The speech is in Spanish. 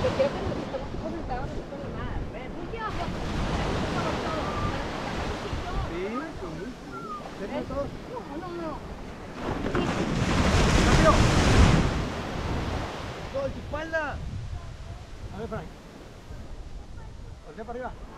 quiero que nos estemos concentrados nosotros en nada. ¿Ves? Muy bien, Sí, sí, sí. ¿Cerca todos? No. ¡Rápido! ¡Todo en tu espalda! A ver, por ahí. Voltea para arriba.